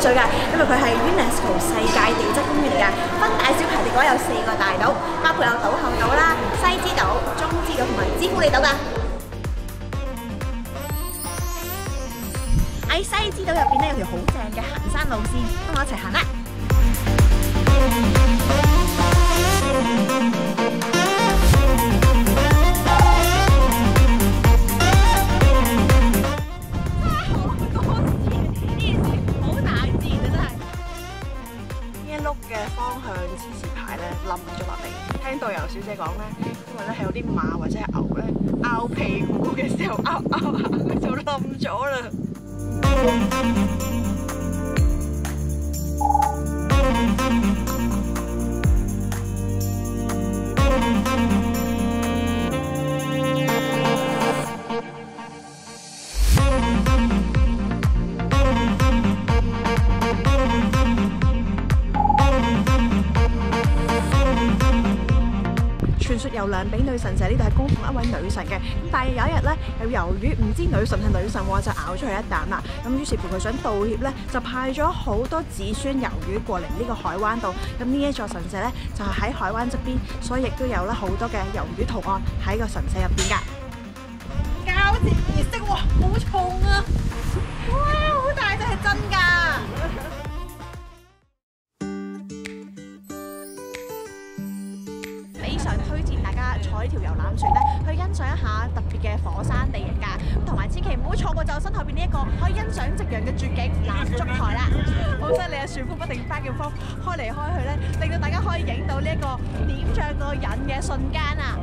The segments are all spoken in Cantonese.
水㗎，因為佢係 UNESCO 世界地質公園嚟㗎。分大小排列嘅話有4個大島，包括有島後島啦、西之島、中之島同埋之夫里島㗎。喺西之島入邊咧有條好正嘅行山路線，跟我一齊行啦！嘅方向指示牌咧冧咗落嚟，聽導遊小姐講咧，因為咧係有啲馬或者係牛咧拗屁股嘅時候拗下，佢就冧咗啦。傳說由良比女神社呢度係供奉一位女神嘅，咁但係有一日咧，由於唔知女神係女神喎，就咬出佢一啖啦。咁於是乎佢想道歉咧，就派咗好多子孫魷魚過嚟呢個海灣度。咁呢一座神社咧就係喺海灣側邊，所以亦都有咧好多嘅魷魚圖案喺個神社入邊㗎。交接儀式喎，好重啊！哇，好大隻係真㗎！非常推薦大家坐呢條遊覽船咧，去欣賞一下特別嘅火山地形㗎，咁同埋千祈唔好錯過就身後邊呢一個可以欣賞夕陽嘅絕景南燭台啦。好犀利啊！船夫不停翻叫風，開嚟開去咧，令到大家可以影到呢一個點着個人嘅瞬間啊！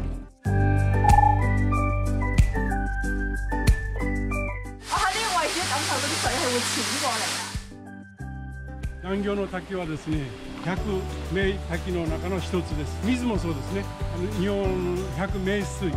我喺呢個位置感受到啲水係會濺過嚟㗎。 南行の滝はですね、100名滝の中の一つです。水もそうですね。日本100名水。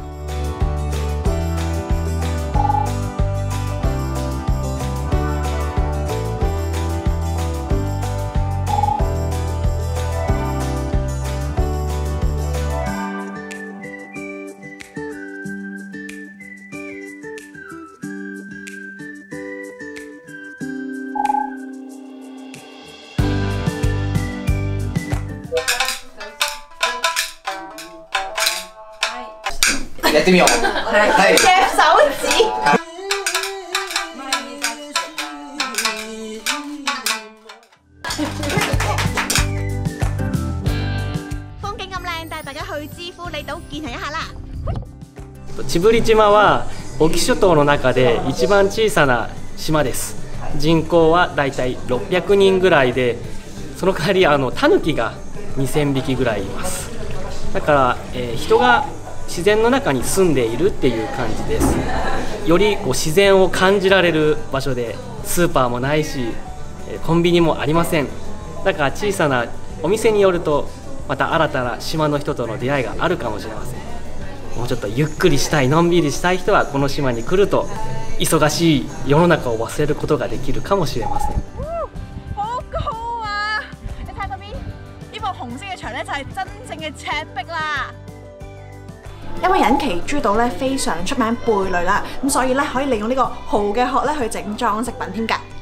やってみよう。はい。 夾手指。風景咁靚，帶大家去之夫里島見行一下啦。 知夫里島は隠岐諸島の中で一番小さな島です。人口はだいたい600人ぐらいで、その代わりタヌキが2000匹ぐらいいます。だから、人が自然の中に住んでいるっていう感じです。より自然を感じられる場所で、スーパーもないしコンビニもありません。だから小さなお店によるとまた新たな島の人との出会いがあるかもしれません。もうちょっとゆっくりしたい、のんびりしたい人はこの島に来ると忙しい世の中を忘れることができるかもしれません。 好高啊！你睇嗰邊呢個紅色嘅牆咧，就係真正嘅赤壁啦。因為隱岐諸島咧非常出名貝類啦，咁所以咧可以利用呢個蠔嘅殼咧去整裝飾品添㗎。